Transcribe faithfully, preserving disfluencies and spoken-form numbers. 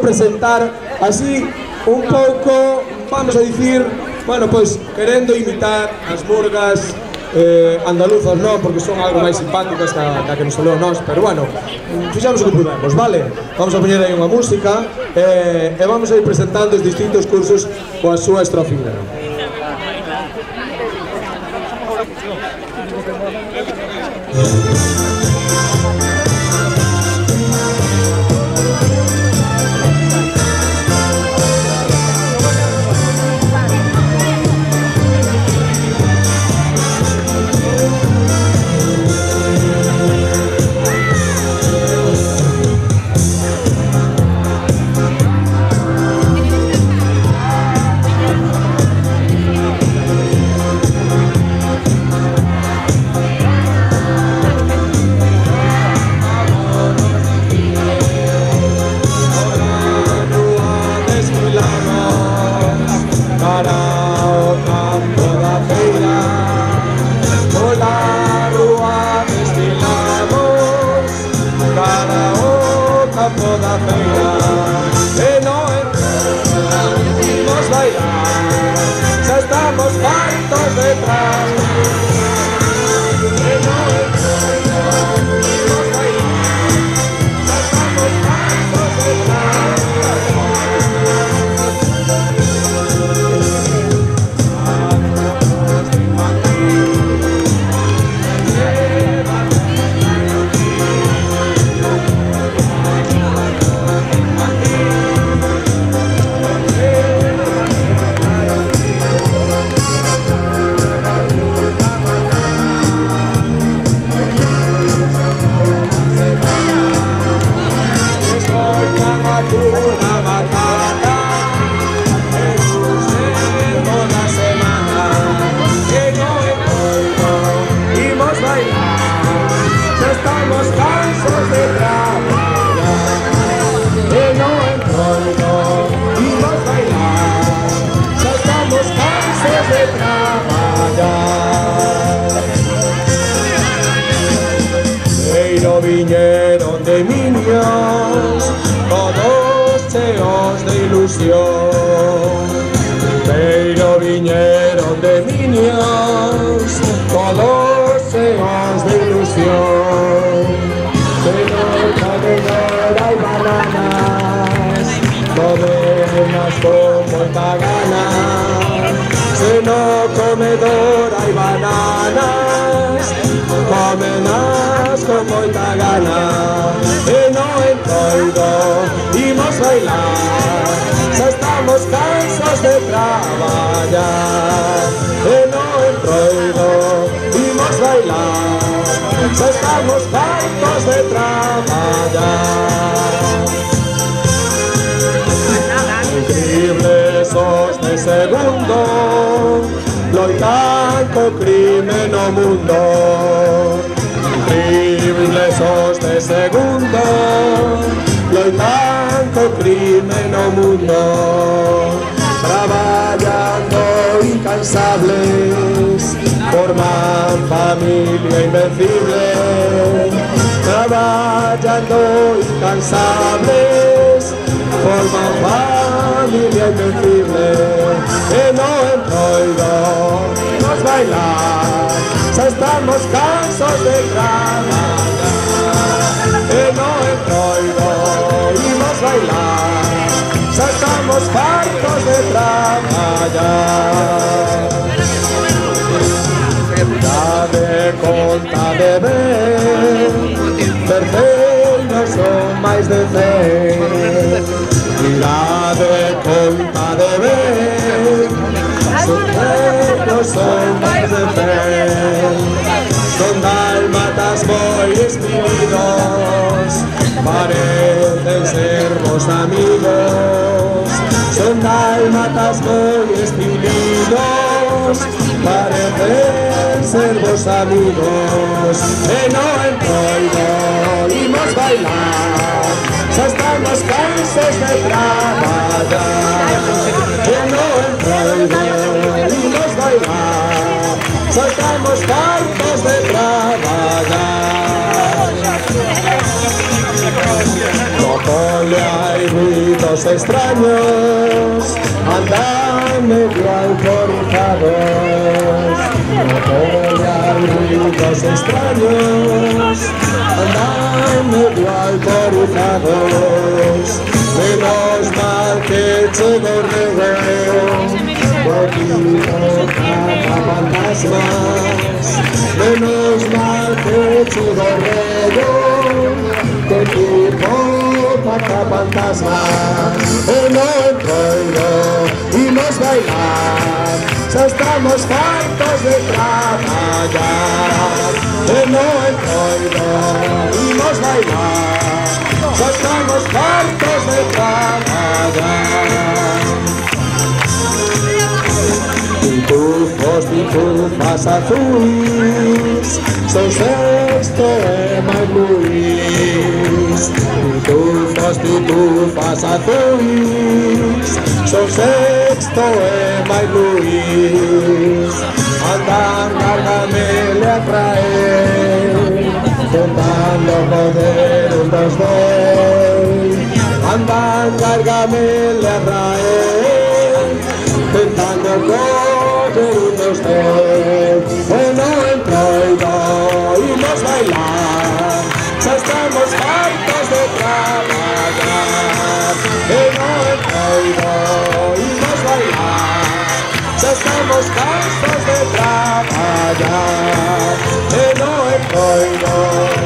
presentar así un pouco, vamos a dicir, bueno, pois, querendo imitar as murgas eh, andaluzas, non, porque son algo máis simpáticas que a, que a que nos soleu nós, pero bueno, fixamos o que pudemos, vale? Vamos a poñer aí unha música eh, e vamos a ir presentando os distintos cursos coa súa estrofina. Viñeron de niños, todos cheos de ilusión. Pero viñeron de niños, todos cheos de ilusión. Pero comedora y bananas, modernas con moita gana. Seno comedora y bananas, comenas con moita gana. E no entroido imos bailar, xa estamos cansos de traballar. E no entroido imos bailar, xa estamos cansos de traballar. Increíbles os de segundo, loitan co crime no mundo. Increíbles os de segundo, loitan co crime no mundo. Traballando incansables, forman familia invencible. Traballando incansables, forman familia invencible. E no entroido imos bailar, xa estamos cansos de traballar. E no entroido imos bailar, xa estamos fartos de traballar. Dade conta de ver, perfeitos son máis de cen. Dade conta de ver, perfeitos son máis de cen. Son dálmatas moi espíridos, parecen ser vos amigos. Son dálmatas moi espíridos, parecen ser vos amigos. E no entroido imos bailar, xa estamos cansos de traballar. E no entroido imos bailar, xa estamos cansos de traballar. No cole hai ruido ruidos extraños andan medio autorizados. No pelean ruidos extraños andan medio autorizados. Menos mal que todo reveo poquito fantasmas. Menos mal que todo reveo poquito fantasmas. En el pueblo y nos bailar, ya estamos hartos de trabajar. En el pueblo y nos bailar, ya estamos hartos de trabajar. Pitufos, pitufas azules, son Sexto, Ema y Luis. Pitufos, pitufas azules, son Sexto, Ema y Luis. Andan Gargamel a traer, contando poder un dos doy. Andan Gargamel a traer, contando poder un dos doy. Bueno, entroido y nos bailar, ya estamos hartos de trabajar. Bueno, entroido y nos bailar, ya estamos hartos de trabajar. Bueno, entroido